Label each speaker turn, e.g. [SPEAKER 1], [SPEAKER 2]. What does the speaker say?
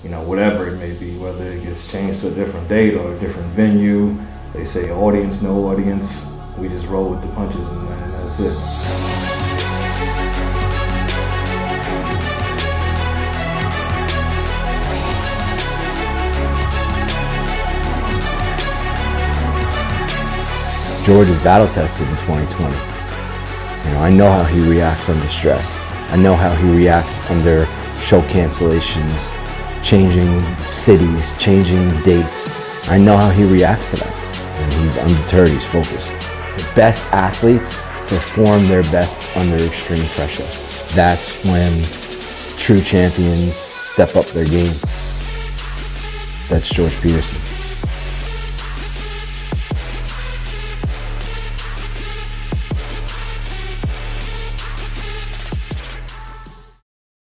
[SPEAKER 1] you know, whatever it may be, whether it gets changed to a different date or a different venue. They say audience, no audience. We just roll with the punches and that's it.
[SPEAKER 2] George is battle tested in 2020. You know, I know how he reacts under stress. I know how he reacts under show cancellations, changing cities, changing dates. I know how he reacts to that. And he's undeterred, he's focused. The best athletes perform their best under extreme pressure. That's when true champions step up their game. That's George Peterson.